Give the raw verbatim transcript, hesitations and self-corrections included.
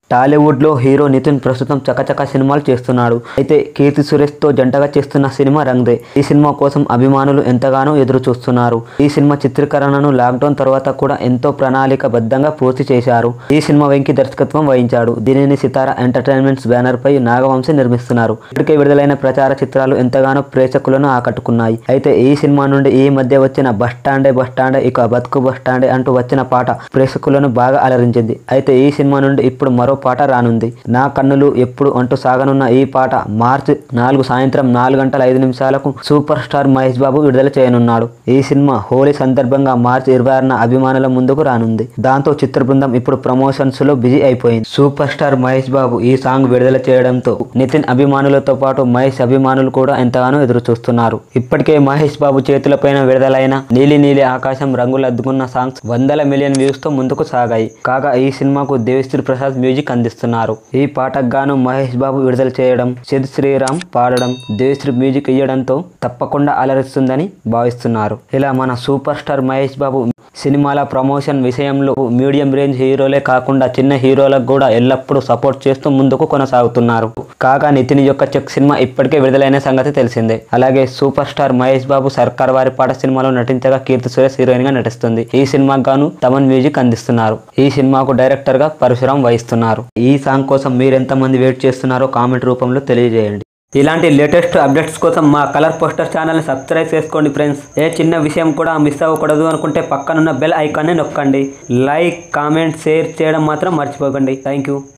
టాలీవుడ్ లో హీరో నితిన్ ప్రస్తుతం చకచక సినిమాలు చేస్తున్నాడు. అయితే కీర్తి సురేష్ తో జంటగా చేస్తున్న సినిమా రంగ్ దే. ఈ సినిమా కోసం అభిమానులు ఎంతగానో ఎదురు చూస్తున్నారు. ఈ సినిమా చిత్రీకరణను లాక్డౌన్ తర్వాత కూడా ఎంతో ప్రణాళికబద్ధంగా పూర్తి చేశారు. ఈ సినిమా వెంకీ దర్శకత్వం వహించాడు. దీనిని సితారా ఎంటర్టైన్మెంట్స్ బ్యానర్ పై నాగవంశీ నిర్మిస్తున్నారు. ఇప్పటికే విడుదలైన ప్రచార చిత్రాలు ఎంతగానో ప్రేక్షకులను ఆకట్టుకున్నాయి. అయితే ఈ సినిమా నుండి ఈ మధ్య వచ్చిన బస్టాండే బస్టాండే ఇక బతుకు బస్టాండే అంటూ వచ్చిన పాట ప్రేక్షకులను బాగా అలరించింది. అయితే ఈ సినిమా నుండి ఇప్పుడు మరో పాట రానుంది. నా కన్నులు ఎప్పుడు అంటూ సాగనున్న ఈ పాట మార్చి నాలుగు సాయంత్రం నాలుగు గంటల ఐదు నిమిషాలకు సూపర్ స్టార్ మహేష్ బాబు విడుదల చేయనున్నాడు. ఈ సినిమా హోలీ సందర్భంగా మార్చి ఇరవై ఆరున అభిమానుల ముందుకు రానుంది. దాంతో చిత్ర బృందం ఇప్పుడు ప్రమోషన్స్ లో బిజీ అయిపోయింది. సూపర్ స్టార్ మహేష్ బాబు ఈ సాంగ్ విడుదల చేయడంతో నితిన్ అభిమానులతో పాటు మహేష్ అభిమానులు కూడా ఎంతగానో ఎదురు చూస్తున్నారు. ఇప్పటికే మహేష్ బాబు చేతులపైన విడుదలైన నీలి నీలి ఆకాశం రంగులద్దుకున్న సాంగ్స్ వందల మిలియన్ వ్యూస్ తో ముందుకు సాగాయి. కాగా ఈ సినిమాకు దేవిశ్రీ ప్రసాద్ మ్యూజిక్ అందిస్తున్నారు. ఈ పాటకు గాను మహేష్ బాబు విడుదల చేయడం, సిద్ శ్రీరామ్ పాడడం, దేవిశ్రీ మ్యూజిక్ ఇవ్వడంతో తప్పకుండా అలరిస్తుందని భావిస్తున్నారు. ఇలా మన సూపర్ స్టార్ మహేష్ బాబు సినిమాల ప్రమోషన్ విషయంలో మీడియం రేంజ్ హీరోలే కాకుండా చిన్న హీరోలకు కూడా ఎల్లప్పుడూ సపోర్ట్ చేస్తూ ముందుకు కొనసాగుతున్నారు. కాగా నితిన్ యొక్క చెక్ సినిమా ఇప్పటికే విడుదలైన సంగతి తెలిసిందే. అలాగే సూపర్ స్టార్ మహేష్ బాబు సర్కార్ వారి పాట సినిమాలో నటించగా కీర్తి సురేష్ హీరోయిన్ గా నటిస్తుంది. ఈ సినిమాకు గాను తమన్ మ్యూజిక్ అందిస్తున్నారు. ఈ సినిమాకు డైరెక్టర్ గా పరశురామ్ వహిస్తున్నారు. ఈ సాంగ్ కోసం మీరు ఎంతమంది వెయిట్ చేస్తున్నారో కామెంట్ రూపంలో తెలియజేయండి. ఇలాంటి లేటెస్ట్ అప్డేట్స్ కోసం మా కలర్ పోస్టర్ ఛానల్ని సబ్స్క్రైబ్ చేసుకోండి ఫ్రెండ్స్. ఏ చిన్న విషయం కూడా మిస్ అవ్వకూడదు అనుకుంటే పక్కనున్న బెల్ ఐకాన్ని నొక్కండి. లైక్, కామెంట్, షేర్ చేయడం మాత్రం మర్చిపోకండి. Thank you.